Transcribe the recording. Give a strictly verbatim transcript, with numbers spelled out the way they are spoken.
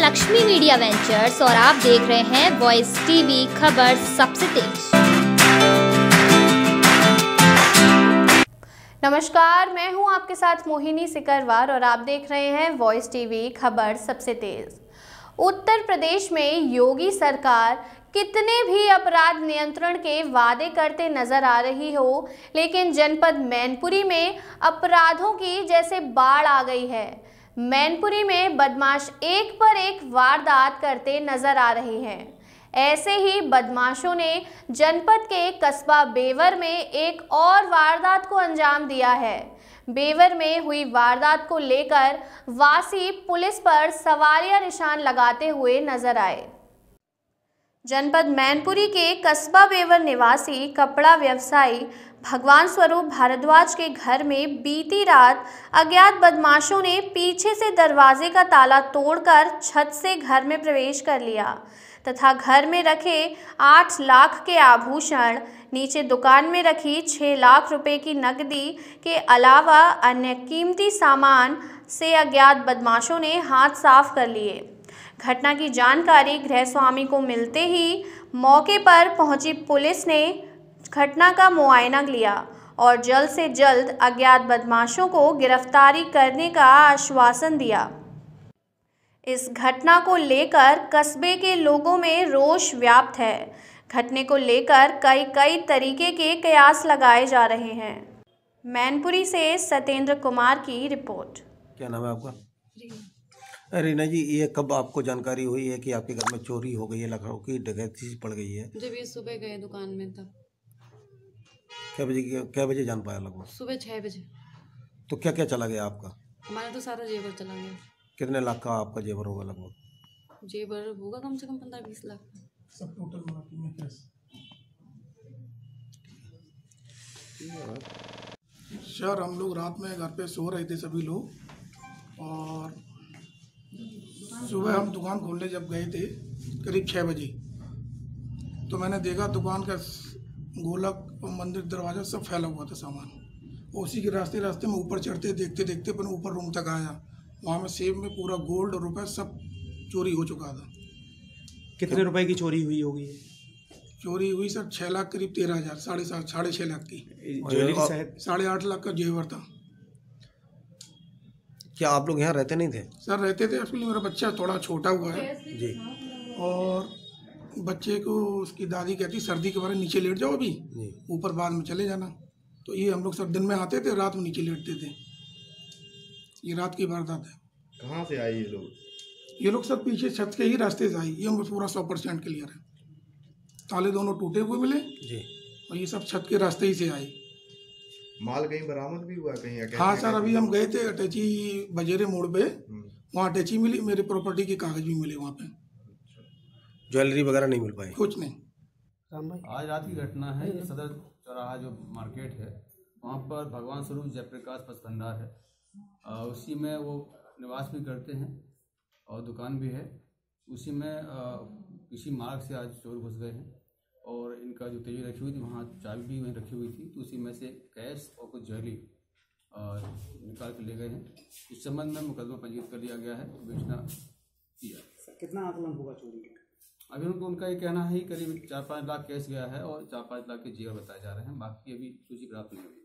Lakshmi media ventures और आप देख रहे हैं वॉइस टीवी, खबर सबसे तेज। नमस्कार, मैं हूं आपके साथ मोहिनी सिकरवार और आप देख रहे हैं वॉइस टीवी, खबर सबसे तेज। उत्तर प्रदेश में योगी सरकार कितने भी अपराध नियंत्रण के वादे करते नजर आ रही हो, लेकिन जनपद मैनपुरी में अपराधों की जैसे बाढ़ आ गई है। मैनपुरी में बदमाश एक पर एक वारदात करते नजर आ रहे हैं। ऐसे ही बदमाशों ने जनपद के कस्बा बेवर में एक और वारदात को अंजाम दिया है। बेवर में हुई वारदात को लेकर वासी पुलिस पर सवालिया निशान लगाते हुए नजर आए। जनपद मैनपुरी के कस्बा बेवर निवासी कपड़ा व्यवसायी भगवान स्वरूप भारद्वाज के घर में बीती रात अज्ञात बदमाशों ने पीछे से दरवाजे का ताला तोड़कर छत से घर में प्रवेश कर लिया तथा घर में रखे आठ लाख के आभूषण, नीचे दुकान में रखी छः लाख रुपए की नकदी के अलावा अन्य कीमती सामान से अज्ञात बदमाशों ने हाथ साफ कर लिए। घटना की जानकारी गृह स्वामी को मिलते ही मौके पर पहुंची पुलिस ने घटना का मुआयना लिया और जल्द से जल्द अज्ञात बदमाशों को गिरफ्तारी करने का आश्वासन दिया। इस घटना को लेकर कस्बे के लोगों में रोष व्याप्त है। घटने को लेकर कई कई तरीके के कयास लगाए जा रहे हैं। मैनपुरी से सत्येंद्र कुमार की रिपोर्ट। क्या नाम है आपका? रीना जी, ये कब आपको जानकारी हुई है कि आपके घर में चोरी हो गई है, लखनऊ की डकैती पड़ गई है? जब ये सुबह गए दुकान में तब। क्या बजे क्या बजे जान पाया लगभग? सुबह छः बजे। तो क्या क्या चला गया आपका? हमारा तो सारा जेवर चला गया। कितने लाख का आपका जेवर होगा लगभग? जेवर होगा कम से कम पंद्रह बीस लाख सब टोटल में कैसे? सर, हम लोग रात में घर पे सो रहे थे सभी लोग और सुबह हम दुकान खोलने जब गए थे करीब छः बजे तो मैंने देखा दुकान का गोलक और मंदिर दरवाज़ा सब फैला हुआ था सामान। उसी के रास्ते रास्ते में ऊपर चढ़ते देखते देखते अपन ऊपर रूम तक आया। वहाँ में सेब में पूरा गोल्ड और रुपये सब चोरी हो चुका था। कितने रुपए की चोरी हुई होगी? चोरी हुई सर छः लाख करीब तेरह हज़ार साढ़े सात साढ़े छः लाख की ज्वेलरी साढ़े आठ लाख का जेवर था। क्या आप लोग यहाँ रहते नहीं थे? सर रहते थे, एक्चुअली मेरा बच्चा थोड़ा छोटा हुआ है जी, और बच्चे को उसकी दादी कहती सर्दी के बारे नीचे लेट जाओ, अभी ऊपर बाद में चले जाना। तो ये हम लोग सब दिन में आते थे, रात में नीचे लेटते थे। ये रात की वारदात है। कहाँ से आए ये लोग? ये लोग सब पीछे छत के ही रास्ते से आई। ये हमें पूरा सौ परसेंट क्लियर है। ताले दोनों टूटे हुए मिले जी और ये सब छत के रास्ते ही से आए। माल कहीं बरामद भी हुआ कहीं? हाँ सर, अभी हम गए थे अटैची बजेरे मोड़ पे, वहाँ अटैची मिली, मेरी प्रॉपर्टी के कागज भी मिले वहाँ पे। ज्वेलरी वगैरह नहीं मिल पाई? कुछ नहीं। आज रात की घटना है। ये सदर चौराहा जो मार्केट है वहाँ पर भगवान स्वरूप जयप्रकाश पथ भंडार है, आ, उसी में वो निवास भी करते हैं और दुकान भी है। उसी में आ, किसी मार्ग से आज चोर घुस गए हैं और इनका जो तेजी रखी हुई थी वहाँ चाबी भी वहीं रखी हुई थी, तो उसी में से कैश और कुछ ज्वेलरी निकाल के ले गए हैं। इस संबंध में मुकदमा पंजीकृत कर लिया गया है, बेचना किया। कितना आकलन होगा चोरी का? अभी उनको उनका ये कहना है करीब चार पाँच लाख कैश गया है और चार पाँच लाख के जेवर बताए जा रहे हैं। बाकी अभी सूची प्राप्त नहीं हुई।